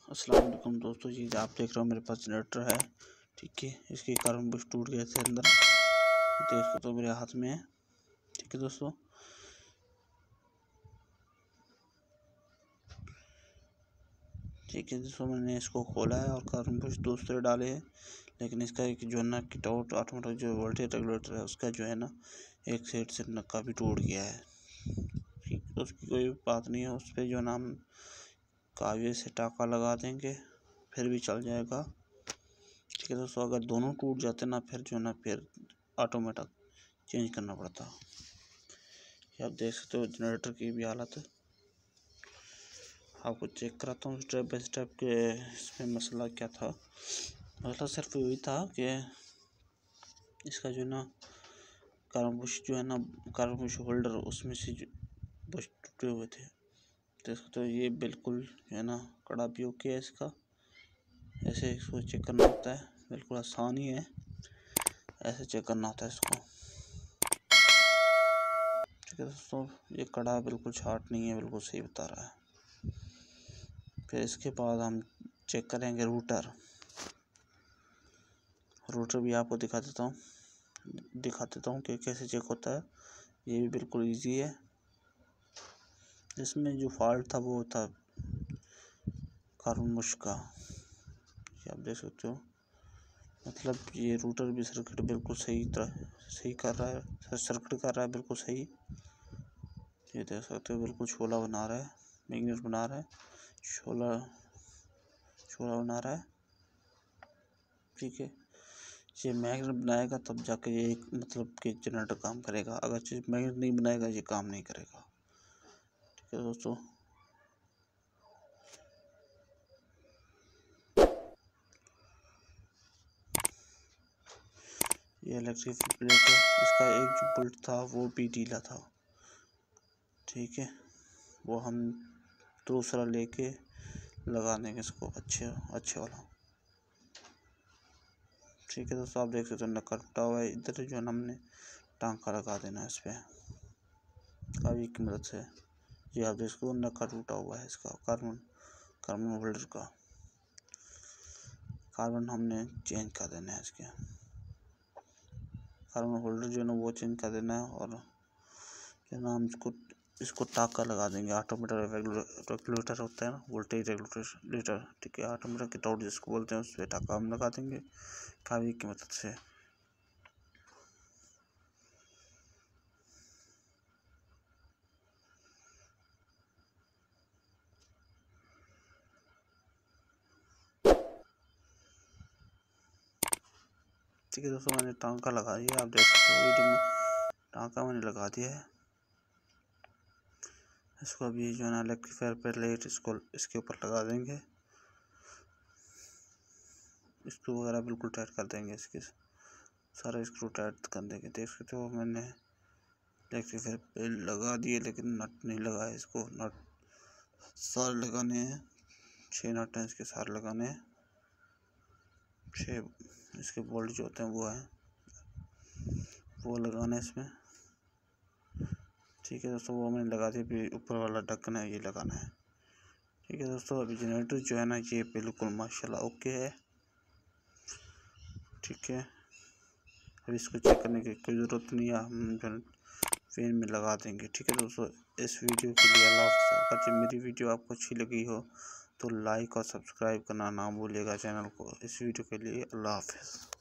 अस्सलाम वालेकुम दोस्तों, ये आप देख रहे हो मेरे पास जनरेटर है। ठीक है, इसके कारण बुश टूट गए थे अंदर, देख सकते हो मेरे हाथ में है। ठीक है दोस्तों, ठीक है दोस्तों, मैंने इसको खोला है और कारण बुश दूसरे डाले हैं, लेकिन इसका एक जो है ना किट आउट ऑटोमेटिक जो वोल्टेज रेगुलेटर है उसका जो है ना एक साइड से नक्का भी टूट गया है। ठीक, तो उसकी कोई बात नहीं है, उस पर जो है ना हम कागज से टाका लगा देंगे, फिर भी चल जाएगा। ठीक है दोस्तों, अगर दोनों टूट जाते ना फिर जो है ना फिर ऑटोमेटिक चेंज करना पड़ता। ये आप देख सकते हो जनरेटर की भी हालत है। आपको चेक कराता हूँ स्टेप बाय स्टेप के इसमें मसला क्या था। मसला सिर्फ यही था कि इसका जो है ना कारण बुश जो है ना कारण बुश होल्डर उसमें से बुश टूटे हुए थे। देख सकते हो ये बिल्कुल जो है ना कड़ा भी ओके है इसका। ऐसे इसको चेक करना होता है, बिल्कुल आसान ही है, ऐसे चेक करना होता है इसको। ठीक है दोस्तों, ये कड़ा बिल्कुल शार्ट नहीं है, बिल्कुल सही बता रहा है। फिर इसके बाद हम चेक करेंगे रूटर भी आपको दिखा देता हूँ कि कैसे चेक होता है। ये भी बिल्कुल इजी है। इसमें जो फॉल्ट था वो था कार्बन बुश का, ये आप देख सकते हो। मतलब ये रूटर भी सर्किट बिल्कुल सही कर रहा है, सर्किट कर रहा है बिल्कुल सही। ये देख सकते हो बिल्कुल शोला बना रहा है, मैग्नेट बना रहा है, शोला बना रहा है। ठीक है, ये मैग्नेट बनाएगा तब जाके ये एक मतलब कि जनरेटर काम करेगा, अगर ये मैग्नेट नहीं बनाएगा ये काम नहीं करेगा। ठीक है दोस्तों, ये इलेक्ट्रिक प्लेट है, इसका एक जो बोल्ट था वो भी ढीला था। ठीक है, वो हम दूसरा लेके लगा देंगे इसको अच्छे वाला। ठीक है दोस्तों, आप देख सकते हो नक्का टूटा हुआ है, इधर जो है ना हमने टांका लगा देना है इस पर कावी की मदद से। ये आप देख सकते हो नक्का टूटा हुआ है इसका, कार्बन होल्डर का। कार्बन हमने चेंज कर देना है इसके, कार्बन होल्डर जो है ना वो चेंज कर देना है, और जो है ना हम इसको टाका लगा देंगे। ऑटोमेटिक रेगुलेटर होता है ना, वोल्टेज रेगुलेटर। ठीक है, ऑटोमेटिक किट आउट जिसको बोलते हैं, उस पर टाका हम लगा देंगे कावी की मदद से। ठीक है दोस्तों, मैंने टांका लगा दिया, आप देख सकते हो वीडियो में टांका मैंने लगा दिया है। इसको अभी जो है ना इलेक्ट्रीफायर प्लेट इसको इसके ऊपर लगा देंगे, स्क्रू वगैरह बिल्कुल टाइट कर देंगे, इसके सारे स्क्रू टाइट कर देंगे। देख सकते हो मैंने इलेक्ट्रीफायर प्लेट लगा दिए, लेकिन नट नहीं लगा है। इसको नट सारे लगाने हैं, 6 नट हैं इसके, सारे लगाने हैं। 6 इसके बोल्ट जो होते हैं वो लगाना है इसमें। ठीक है दोस्तों, वो मैंने लगा दिया। अभी ऊपर वाला ढक्कन है ये लगाना है। ठीक है दोस्तों, अभी जनरेटर जो है ना ये बिल्कुल माशाल्लाह ओके है। ठीक है, अब इसको चेक करने की कोई ज़रूरत नहीं है, हम जो फैन में लगा देंगे। ठीक है दोस्तों, इस वीडियो के लिए अल्लाह हाफ़िज़। अगर मेरी वीडियो आपको अच्छी लगी हो तो लाइक और सब्सक्राइब करना ना भूलिएगा चैनल को। इस वीडियो के लिए अल्लाह हाफ़िज़।